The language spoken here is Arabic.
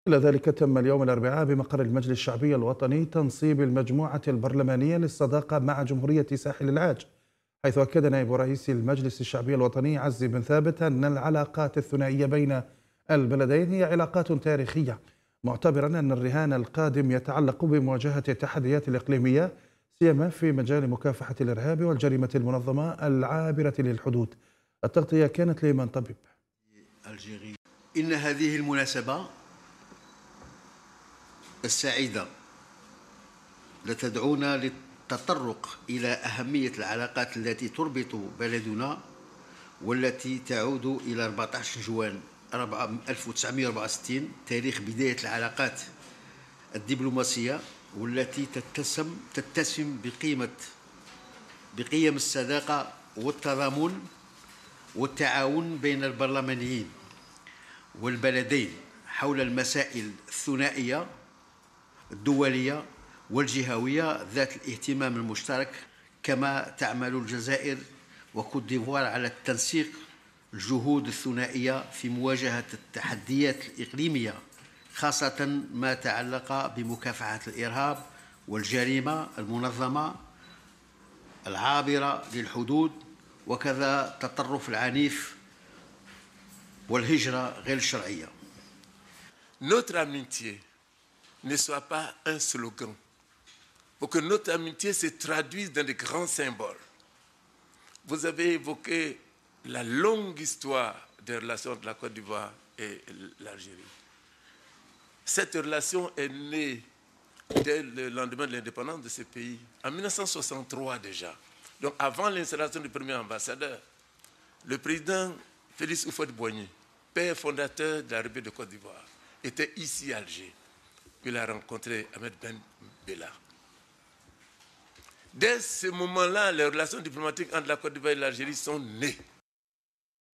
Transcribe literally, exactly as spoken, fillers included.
إلى ذلك تم اليوم الأربعاء بمقر المجلس الشعبي الوطني تنصيب المجموعة البرلمانية للصداقة مع جمهورية ساحل العاج، حيث أكد نائب رئيس المجلس الشعبي الوطني عزي بن ثابت أن العلاقات الثنائية بين البلدين هي علاقات تاريخية، معتبرا أن الرهان القادم يتعلق بمواجهة التحديات الإقليمية سيما في مجال مكافحة الإرهاب والجريمة المنظمة العابرة للحدود. التغطية كانت لمن طبيب. إن هذه المناسبة السعيدة لتدعونا للتطرق إلى أهمية العلاقات التي تربط بلدنا والتي تعود إلى أربعة عشر جوان ألف وتسعمئة وأربعة وستين تاريخ بداية العلاقات الدبلوماسية، والتي تتسم تتسم بقيمة بقيم الصداقة والتضامن والتعاون بين البرلمانيين والبلدين حول المسائل الثنائية الدولية والجهوية ذات الاهتمام المشترك، كما تعمل الجزائر وكوت ديفوار على التنسيق الجهود الثنائية في مواجهة التحديات الإقليمية، خاصة ما تعلق بمكافحة الإرهاب والجريمة المنظمة العابرة للحدود، وكذا التطرف العنيف والهجرة غير الشرعية. Notre amitié ne soit pas un slogan, pour que notre amitié se traduise dans des grands symboles. Vous avez évoqué la longue histoire des relations entre la Côte d'Ivoire et l'Algérie. Cette relation est née dès le lendemain de l'indépendance de ce pays, en mille neuf cent soixante-trois déjà. Donc avant l'installation du premier ambassadeur, le président Félix Houphouët-Boigny, père fondateur de la République de Côte d'Ivoire, était ici à Alger. Il a rencontré Ahmed Ben Bella. Dès ce moment-là, les relations diplomatiques entre la Côte d'Ivoire et l'Algérie sont nées.